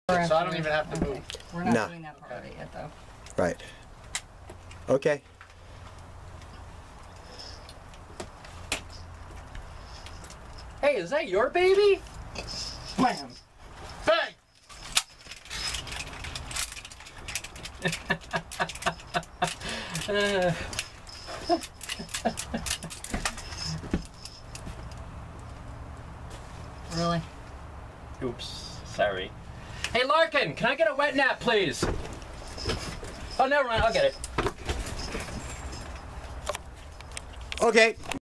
So I don't even have to move. We're not No. doing that part of it yet, though. Right. Okay. Hey, is that your baby? Bam! Bang! Really? Oops, sorry. Hey Larkin, can I get a wet nap, please? Oh, never mind, I'll get it. Okay.